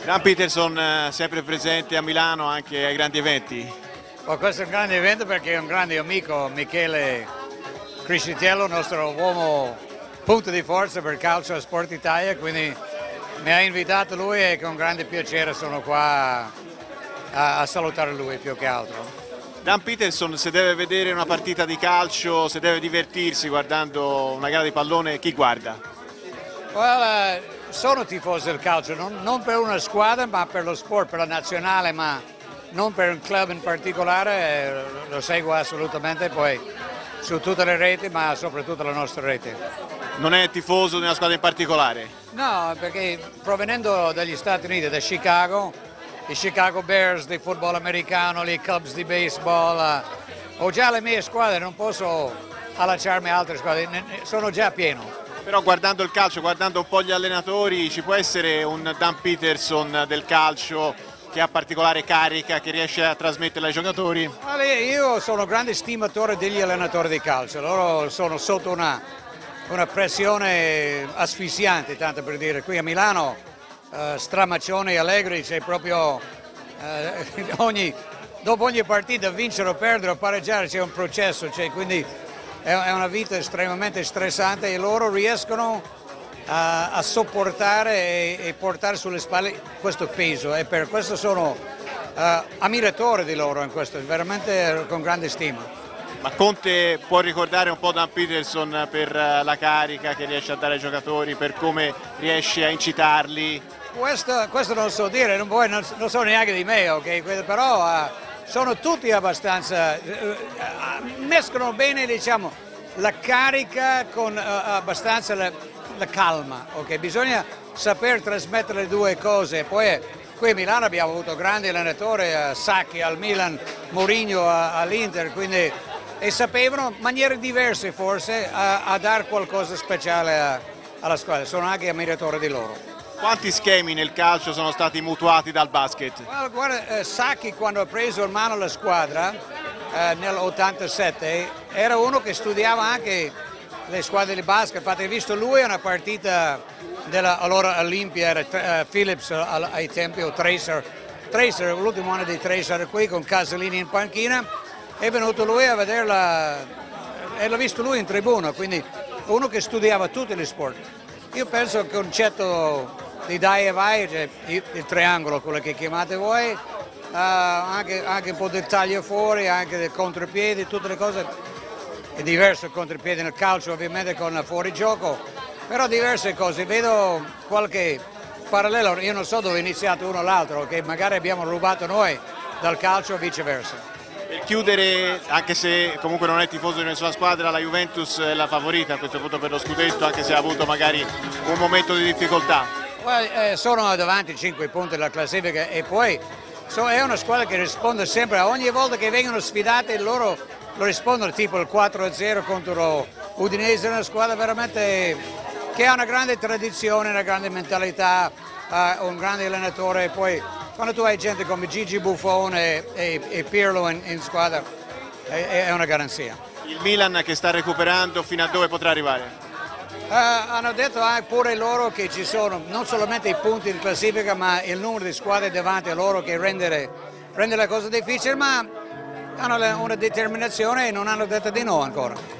Dan Peterson sempre presente a Milano anche ai grandi eventi. Questo è un grande evento perché è un grande amico, Michele Criscitiello, nostro uomo punto di forza per calcio a Sport Italia, quindi mi ha invitato lui e con grande piacere sono qua a salutare lui più che altro. Dan Peterson, se deve vedere una partita di calcio, se deve divertirsi guardando una gara di pallone, chi guarda? Sono tifoso del calcio, non per una squadra ma per lo sport, per la nazionale, ma non per un club in particolare, lo seguo assolutamente poi su tutte le reti, ma soprattutto la nostra rete. Non è tifoso di una squadra in particolare? No, perché provenendo dagli Stati Uniti, da Chicago, i Chicago Bears di football americano, i Cubs di baseball, ho già le mie squadre, non posso allacciarmi a altre squadre, sono già pieno. Però guardando il calcio, guardando un po' gli allenatori, ci può essere un Dan Peterson del calcio che ha particolare carica, che riesce a trasmetterla ai giocatori? Io sono grande stimatore degli allenatori di calcio, loro sono sotto una pressione asfissiante, tanto per dire. Qui a Milano, Stramaccioni e Allegri, c'è proprio dopo ogni partita vincere o perdere o pareggiare c'è un processo, quindi è una vita estremamente stressante e loro riescono a sopportare e portare sulle spalle questo peso e per questo sono ammiratore di loro in questo, veramente con grande stima. Ma Conte può ricordare un po' Dan Peterson per la carica che riesce a dare ai giocatori, per come riesce a incitarli? Questo non so dire, non so neanche di me, okay? Però sono tutti abbastanza, mescolano bene diciamo, la carica con abbastanza la calma, okay? Bisogna saper trasmettere le due cose. Poi qui a Milano abbiamo avuto grandi allenatori, Sacchi al Milan, Mourinho all'Inter, quindi e sapevano maniere diverse forse a dare qualcosa di speciale alla squadra, sono anche ammiratore di loro. Quanti schemi nel calcio sono stati mutuati dal basket? Guarda, Sacchi quando ha preso in mano la squadra nell'87 era uno che studiava anche le squadre di basket, infatti hai visto lui una partita della allora Olimpia, era Phillips ai tempi o Tracer, l'ultimo anno di Tracer qui con Casalini in panchina, è venuto lui a vederla e l'ha visto lui in tribuna, quindi uno che studiava tutti gli sport. Io penso che il concetto di dai e vai, cioè il triangolo, quello che chiamate voi, anche un po' del taglio fuori, anche del contropiedi, tutte le cose, è diverso il contropiede nel calcio ovviamente con fuorigioco, però diverse cose, vedo qualche parallelo, io non so dove è iniziato uno o l'altro, che magari abbiamo rubato noi dal calcio o viceversa. Per chiudere, anche se comunque non è tifoso di nessuna squadra, la Juventus è la favorita a questo punto per lo scudetto, anche se ha avuto magari un momento di difficoltà. Sono davanti 5 punti della classifica e poi è una squadra che risponde sempre, ogni volta che vengono sfidate loro lo rispondono, tipo il 4-0 contro Udinese, è una squadra veramente che ha una grande tradizione, una grande mentalità, un grande allenatore e poi quando tu hai gente come Gigi Buffon e Pirlo in squadra è una garanzia. Il Milan che sta recuperando, fino a dove potrà arrivare? Hanno detto pure loro che ci sono non solamente i punti in classifica ma il numero di squadre davanti a loro che rende la cosa difficile, ma hanno una determinazione e non hanno detto di no ancora.